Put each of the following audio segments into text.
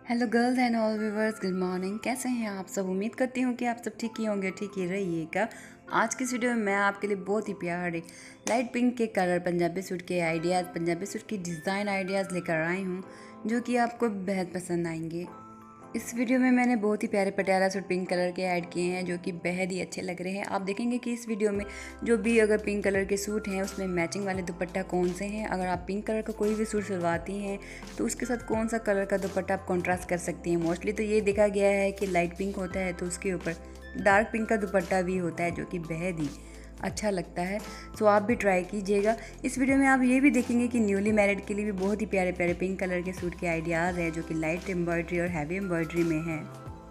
Hello girls and all viewers, good morning. कैसे हैं आप सब? उम्मीद करती हूँ कि आप सब ठीक ही होंगे, ठीक ही रहिएगा। आज की इस वीडियो में मैं आपके लिए बहुत ही प्यारे लाइट पिंक के कलर पंजाबी सूट के आइडियाज़, पंजाबी सूट की डिज़ाइन आइडियाज़ लेकर आई हूँ जो कि आपको बेहद पसंद आएंगे। इस वीडियो में मैंने बहुत ही प्यारे पटियाला सूट पिंक कलर के ऐड किए हैं जो कि बेहद ही अच्छे लग रहे हैं। आप देखेंगे कि इस वीडियो में जो भी अगर पिंक कलर के सूट हैं उसमें मैचिंग वाले दुपट्टा कौन से हैं। अगर आप पिंक कलर का कोई भी सूट सिलवाती हैं तो उसके साथ कौन सा कलर का दुपट्टा आप कॉन्ट्रास्ट कर सकती हैं। मोस्टली तो ये देखा गया है कि लाइट पिंक होता है तो उसके ऊपर डार्क पिंक का दुपट्टा भी होता है जो कि बेहद ही अच्छा लगता है। सो आप भी ट्राई कीजिएगा। इस वीडियो में आप ये भी देखेंगे कि न्यूली मैरिड के लिए भी बहुत ही प्यारे प्यारे पिंक कलर के सूट के आइडियाज़ हैं जो कि लाइट एम्ब्रॉयडरी और हैवी एम्ब्रॉयडरी में हैं।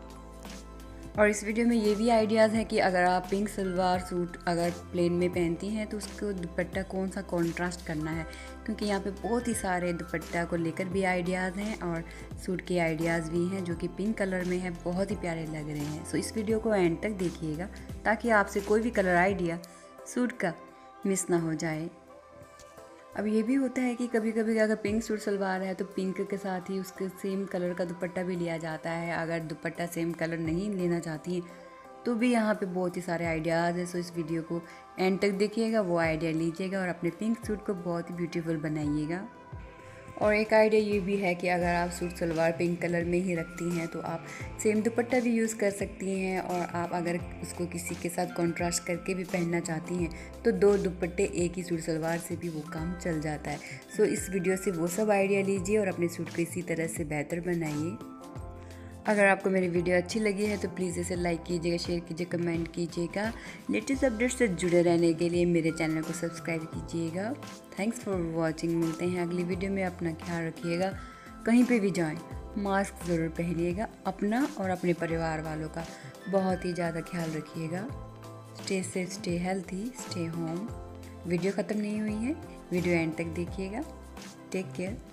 और इस वीडियो में ये भी आइडियाज़ हैं कि अगर आप पिंक सलवार सूट अगर प्लेन में पहनती हैं तो उसको दुपट्टा कौन सा कॉन्ट्रास्ट करना है, क्योंकि यहाँ पे बहुत ही सारे दुपट्टा को लेकर भी आइडियाज़ हैं और सूट के आइडियाज़ भी हैं जो कि पिंक कलर में है, बहुत ही प्यारे लग रहे हैं। सो इस वीडियो को एंड तक देखिएगा ताकि आपसे कोई भी कलर आइडिया सूट का मिस ना हो जाए। अब ये भी होता है कि कभी कभी अगर पिंक सूट सलवार है तो पिंक के साथ ही उसके सेम कलर का दुपट्टा भी लिया जाता है। अगर दुपट्टा सेम कलर नहीं लेना चाहती हैं तो भी यहाँ पे बहुत ही सारे आइडियाज़ हैं। सो इस वीडियो को एंड तक देखिएगा, वो आइडिया लीजिएगा और अपने पिंक सूट को बहुत ही ब्यूटीफुल बनाइएगा। और एक आइडिया ये भी है कि अगर आप सूट सलवार पिंक कलर में ही रखती हैं तो आप सेम दुपट्टा भी यूज़ कर सकती हैं। और आप अगर उसको किसी के साथ कॉन्ट्रास्ट करके भी पहनना चाहती हैं तो दो दुपट्टे एक ही सूट सलवार से भी वो काम चल जाता है। सो इस वीडियो से वो सब आइडिया लीजिए और अपने सूट को इसी तरह से बेहतर बनाइए। अगर आपको मेरी वीडियो अच्छी लगी है तो प्लीज़ इसे लाइक कीजिएगा, शेयर कीजिए, कमेंट कीजिएगा। लेटेस्ट अपडेट से जुड़े रहने के लिए मेरे चैनल को सब्सक्राइब कीजिएगा। Thanks for watching. मिलते हैं अगली वीडियो में। अपना ख्याल रखिएगा, कहीं पे भी जाएं मास्क ज़रूर पहनिएगा। अपना और अपने परिवार वालों का बहुत ही ज़्यादा ख्याल रखिएगा। Stay safe, stay healthy, stay home. Video ख़त्म नहीं हुई है, वीडियो एंड तक देखिएगा। Take care.